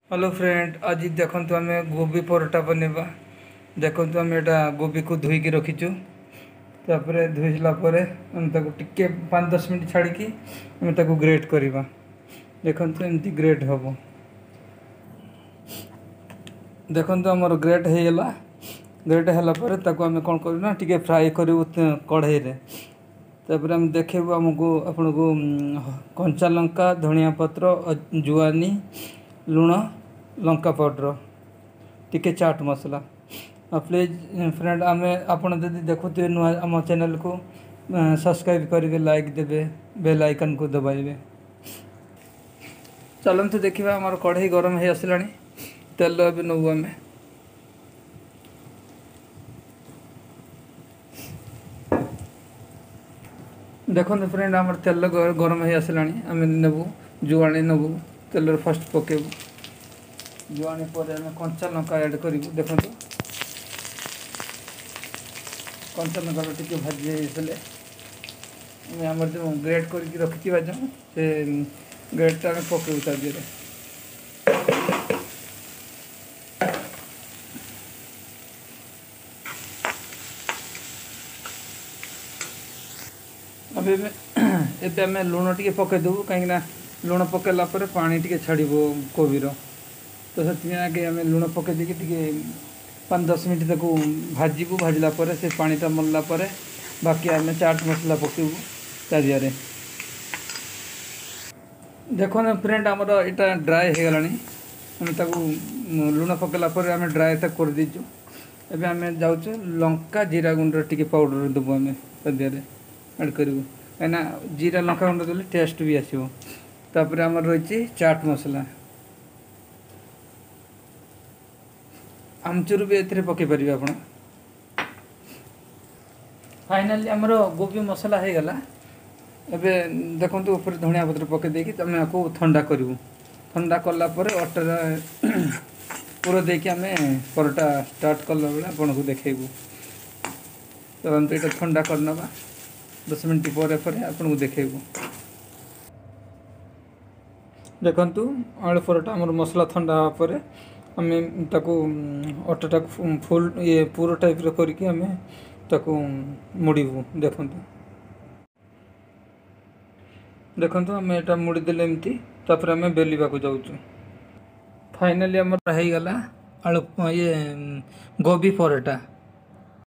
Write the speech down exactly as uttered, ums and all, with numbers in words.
Hello friend, आज देखो आम गोभी परोटा बनवा। देखो आम एटा गोभी को धोईकी रखीचु। तापर धोई सारापर टे पाँच दस मिनट छाड़ी आम ग्रेट करवा। देखो एमती ग्रेट हम। देखो आमर ग्रेट हो गला। ग्रेट है आम कौन करना टे फ्राए करूँ कढ़ाई रे। तापर आम देखू आमको आपन को कंचा लंका, धनिया पत्र, जुआनी, लुण, लंका पाउडर, टिके चाट मसला। प्लीज फ्रेंड आम आपड़ जब देखुए नुआ आम चैनल को सब्सक्राइब करेंगे, लाइक देवे, बेल आइकन को दबाइबे। चलते देखा आमर कढ़ाई गरम हो आसला। तेल भी नबू आम। देखो फ्रेंड आमर तेल गरम हो आसला। आम नेबू जुआणी नबू। तेल फर्स्ट पकेबू। जुआणी पर आम कंचा लंका ऐड करूँ। देखो कंचा लंका टी भाजी आम जो ग्रेट कर रखी जो से ग्रेटा आम पकेबू ता दिहरे। अब एबे आम लुण टे पकईदेबू कहीं लुण पकड़ा पानी टे छाड़ कोबीर। तो से आगे आम लुण पकई देकी पाँच दस मिनट तक भाजबू। भाजला से पानीटा मरला बाकी आम चाट मसला पकेबू ता दिहरे। देखो ना फ्रेंड आमर यहाँ ड्राए हो गला। आम लुण पकड़ा आम ड्राए तक कर दीचु। एबे आम जाऊँ लंका जीरा गुंड टी पाउडर देवु आम ता दिहरे ऐड करूँ कहीं जीरा लंका गुंड देले टेस्ट भी आसो। तापर आमर रही चाट मसला, आमचूर भी ए पकई पारे आप। फाइनाली आमर गोभी मसला हो गला। एबे देखो ऊपर धनिया पत्र पकई देकी आम आपको ठंडा करूँ। ठंडा कलापर अटा पूरा देकी आम परोटा स्टार्ट कला बेले आपन को देखू। तो हम तो ठंडा करना दस मिनट पर आपन को देखू। देखु आलू परोटा आम मसला ठंडा होगापर आम ताकू अटाटा फुल ये पूरा टाइप करके आम ताकू मुड़बू। देखु देखु आम यहाँ मुड़ीदेले एमती। तापर आम बेलिबा को जाऊँ। फाइनाली आम हो गला आलू ये गोभी परोटा।